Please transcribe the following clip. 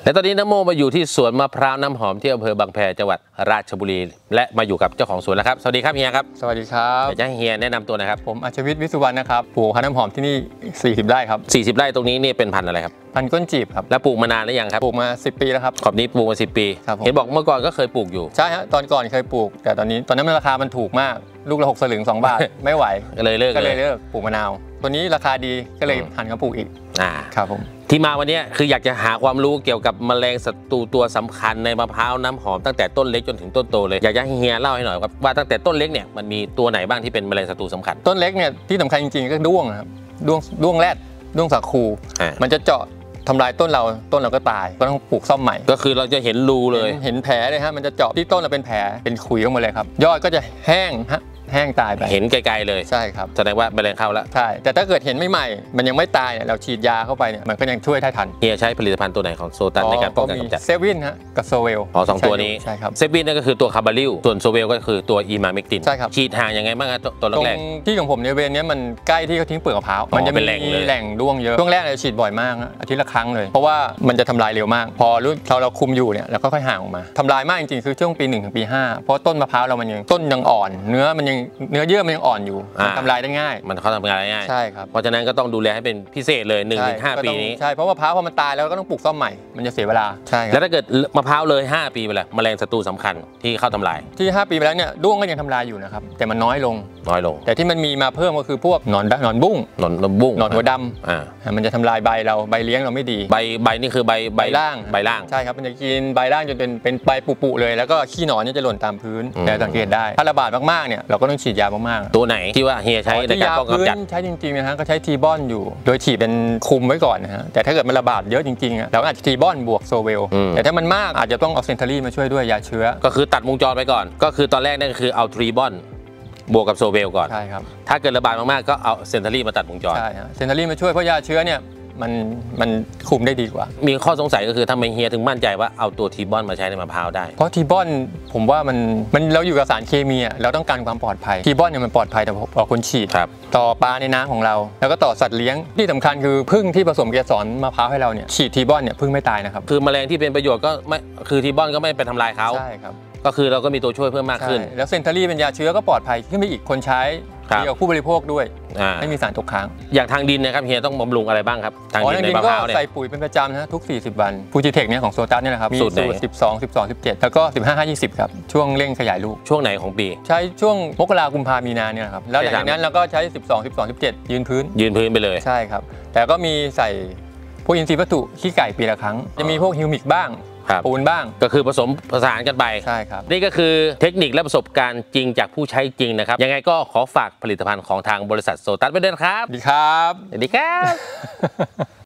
และตอนนี้น้ำโมมาอยู่ที่สวนมะพร้าวน้ำหอมที่อำเภอบางแพจังหวัดราชบุรีและมาอยู่กับเจ้าของสวนแล้วครับสวัสดีครับเฮียครับสวัสดีครับอยากให้เฮียแนะนำตัวนะครับผมอัชวิทย์วิสุวรรณนะครับปลูกมะพร้าวน้ำหอมที่นี่40 ไร่ครับ 40 ไร่ตรงนี้นี่เป็นพันธุ์อะไรครับพันธุ์ก้นจีบครับแล้วปลูกมานานหรือยังครับปลูกมา10 ปีแล้วครับขอบนี้ปลูกมา10 ปีเห็นบอกเมื่อก่อนก็เคยปลูกอยู่ใช่ฮะตอนก่อนเคยปลูกแต่ตอนนั้นราคามันถูกมากลูกละ6 สลึง2 บาทไม่ไหวก็เลยเลิกปลูกมะนาวตัวนี้ราคาดีก็เลยหันมาปลูกอีกครับผมที่มาวันนี้คืออยากจะหาความรู้เกี่ยวกับแมลงศัตรูตัวสำคัญในมะพร้าวน้ำหอมตั้งแต่ต้นเล็กจนถึงต้นโตเลยอยากจะให้เฮียเล่าให้หน่อยครับว่าตั้งแต่ต้นเล็กเนี่ยมันมีตัวไหนบ้างที่เป็นแมลงศัตรูสำคัญต้นเล็กเนี่ยที่สำคัญจริงๆก็ด้วงครับด้วงแรดด้วงสาคูมันจะเจาะทำลายต้นเราก็ตายก็ต้องปลูกซ่อมใหม่ก็คือเราจะเห็นรูเลยเห็นแผลเลยฮะมันจะเจาะที่ต้นเราเป็นแผลเป็นขุยออกมาเลยครับยอดก็จะแห้งตายไปเห็นไกลๆเลยใช่ครับแสดงว่าแมลงเข้าแล้วใช่แต่ถ้าเกิดเห็นไม่ใหม่มันยังไม่ตายเนี่ยเราฉีดยาเข้าไปเนี่ยมันก็ยังช่วยได้ทันเฮียใช้ผลิตภัณฑ์ตัวไหนของโซตัสในการป้องกันกำจัดเซวินฮะกับโซเวล 2 ตัวนี้ใช่ครับเซวินนั่นก็คือตัวคาร์บาริลส่วนโซเวลก็คือตัวอีมาเมกตินใช่ครับฉีดห่างยังไงบ้างครับตัวแรกที่ของผมในเวรนี้มันใกล้ที่เขาทิ้งเปลือกมะพร้าวมันจะมีแหล่งด้วงเยอะช่วงแรกเราฉีดบ่อยมากอาทิตย์ละครั้งเลยเพราะว่ามันจะทำลายเร็วมากพอเราคุมอยู่เนี่ยเราก็ค่อยห่างออกมาทำลายมากจริงๆคือช่วงปี1 ถึงปี 5เพราะต้นมะพร้าวเรามันยังต้นยังอ่อนเนื้อเยื่อมันยังอ่อนอยู่ทำลายได้ง่ายมันเขาทำงานได้ง่ายใช่ครับเพราะฉะนั้นก็ต้องดูแลให้เป็นพิเศษเลย 1-5 ปีนี้ใช่เพราะมะพร้าวพอมันตายแล้วก็ต้องปลูกซ่อมใหม่มันจะเสียเวลาใช่แล้วถ้าเกิดมะพร้าวเลย5 ปีไปแล้วแมลงศัตรูสำคัญที่เข้าทำลายที่5 ปีไปแล้วเนี่ยด้วงก็ยังทำลายอยู่นะครับแต่มันน้อยลงแต่ที่มันมีมาเพิ่มก็คือพวกหนอนบุ้งหนอนหัวดำมันจะทำลายใบเราใบเลี้ยงเราไม่ดีใบนี่คือใบล่างใช่ครับมันจะกินใบล่างจนเป็นใบปุเลยแล้วก็ขี้หนอนนี่จะหล่นตามพื้นแต่สังเกตได้ถ้าระบาดมากๆเนี่ยเราก็ต้องฉีดยามากๆตัวไหนที่ว่าเฮียใช้ในการป้องกันกำจัดใช้จริงๆนะฮะก็ใช้ทีบอนอยู่โดยฉีดเป็นคุมไว้ก่อนนะฮะแต่ถ้าเกิดมันระบาดเยอะจริงๆเราอาจจะทีบอนบวกโซเวลแต่ถ้ามันมากอาจจะต้องเอาเซนทารีมาช่วยด้วยยาเชื้อก็คือตัดวงจรไปก่อนก็คือตอนแรกนั่นก็คือเอาทรีบอนบวกกับโซเวลก่อนใช่ครับถ้าเกิดระบาดมากๆก็เอาเซนทารีมาตัดวงจรใช่ฮะเซนทารีมาช่วยเพราะยาเชื้อเนี่ยมันคุมได้ดีกว่ามีข้อสงสัยก็คือทำไมเฮียถึงมั่นใจว่าเอาตัวทีบอนมาใช้ในมะพร้าวได้เพราะทีบอนผมว่ามันเราอยู่กับสารเคมีเราต้องการความปลอดภัยทีบอนเนี่ยมันปลอดภัยต่อคนฉีดต่อปลาในน้ำของเราแล้วก็ต่อสัตว์เลี้ยงที่สำคัญคือผึ้งที่ผสมเกสรมะพร้าวให้เราเนี่ยฉีดทีบอนเนี่ยผึ้งไม่ตายนะครับคือแมลงที่เป็นประโยชน์ก็ไม่คือทีบอนก็ไม่ไปทำลายเขาใช่ครับก็คือเราก็มีตัวช่วยเพิ่มมากขึ้นแล้วเซนทารีเป็นยาเชื้อก็ปลอดภัยขึ้นไปอีกคนใช้เกี่ยวกับผู้บริโภคด้วยไม่มีสารตกค้างอย่างทางดินนะครับเฮียต้องบำรุงอะไรบ้างครับทางดินในมะพร้าวเนี่ยใส่ปุ๋ยเป็นประจำนะทุก40 วันฟูจิเทคเนี่ยของโซตัสเนี่ยนะครับมีสูตร12 17แล้วก็15-20ครับช่วงเร่งขยายลูกช่วงไหนของปีใช้ช่วงมกราคมกุมภาพันธ์มีนาเนี่ยครับแล้วหลังจากนั้นเราก็ใช้12 17ยืนพื้นไปเลยใช่ครับแต่ก็มีใส่พวกอินทรีย์วัตถุขี้ไก่ปีละครั้งจะมีพวกฮิวมิกบ้างปูนบ้างก็คือผสานกันไปใช่ครับนี่ก็คือเทคนิคและประสบการณ์จริงจากผู้ใช้จริงนะครับยังไงก็ขอฝากผลิตภัณฑ์ของทางบริษัทโซตัสไว้ด้วยครับสวัสดีครับสวัสดีครับ